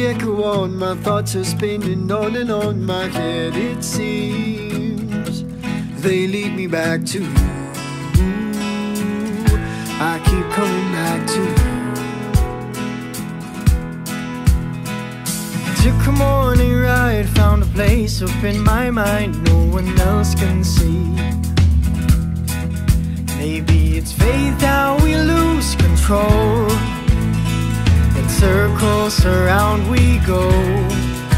the echo on, my thoughts are spinning on and on my head. It seems they lead me back to you. I keep coming back to you. Took a morning ride, found a place up in my mind no one else can see. Maybe it's fate that we lose control. In circles around we go.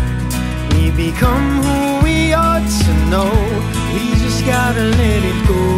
We become who we ought to know. We just gotta let it go.